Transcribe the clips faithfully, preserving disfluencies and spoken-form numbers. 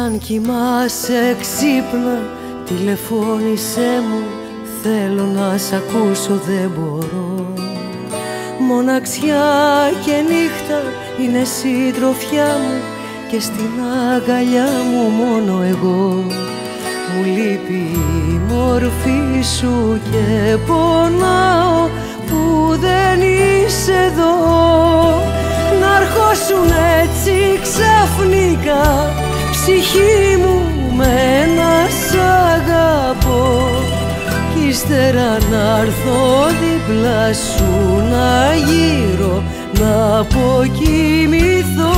Αν κοιμάσαι ξύπνα, τηλεφώνησέ μου. Θέλω να σ' ακούσω, δεν μπορώ. Μοναξιά και νύχτα είναι συντροφιά μου και στην αγκαλιά μου μόνο εγώ. Μου λείπει η μορφή σου και πονάω που δεν είσαι εδώ. Να αρχώσουν έτσι ξαφνικά, ψυχή μου με να σ' αγαπώ, κι ύστερα να'ρθω δίπλα σου να γύρω, να αποκοιμηθώ.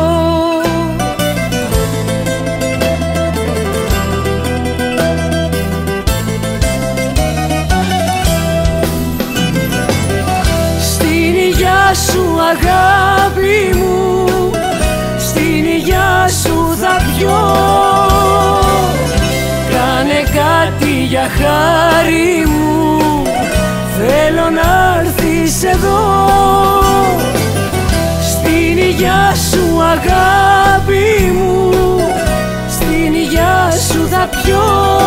Στην υγειά σου αγάπη μου, στην υγειά σου θα πιω. Κάνε κάτι για χάρη μου, θέλω να'ρθεις εδώ. Στην υγειά σου αγάπη μου, στην υγειά σου θα πιω.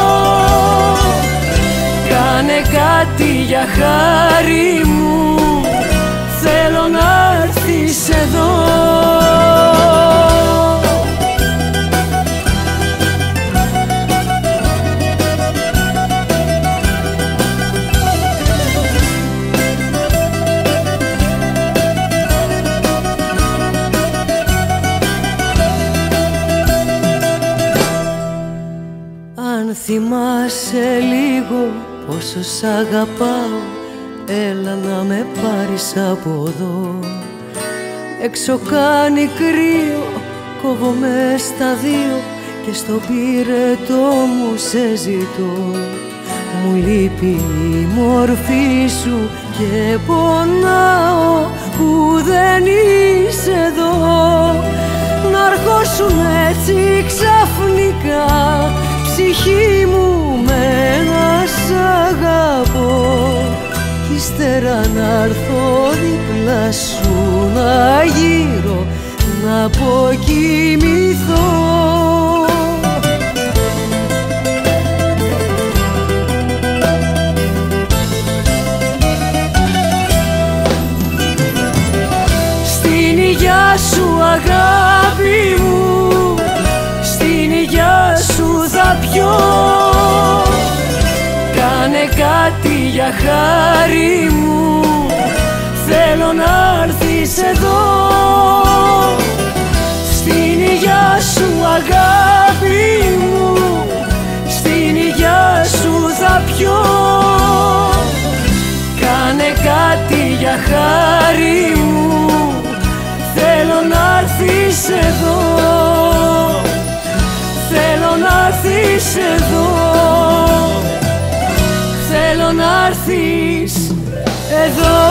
Κάνε κάτι για χάρη μου, θέλω να'ρθεις εδώ. Αν θυμάσαι λίγο πόσο σ' αγαπάω, έλα να με πάρεις από εδώ. Έξω κάνει κρύο, κόβομαι στα δύο και στο πυρετό μου σε ζητώ. Μου λείπει η μορφή σου και πονάω που δεν είσαι εδώ. Να αρχώσουν έτσι ξαφνικά, ψυχή μου με να σ' αγαπώ, κι ύστερα να'ρθω δίπλα σου να γύρω, να αποκοιμηθώ. Στην υγειά σου αγάπη μου, στην υγειά σου θα πιω. Κάνε κάτι για χάρη μου, θέλω να'ρθεις εδώ. Στην υγειά σου αγάπη μου, στην υγειά σου θα πιω. Κάνε κάτι για χάρη μου, θέλω να'ρθεις εδώ. Θέλω να'ρθεις εδώ, θέλω να'ρθεις εδώ.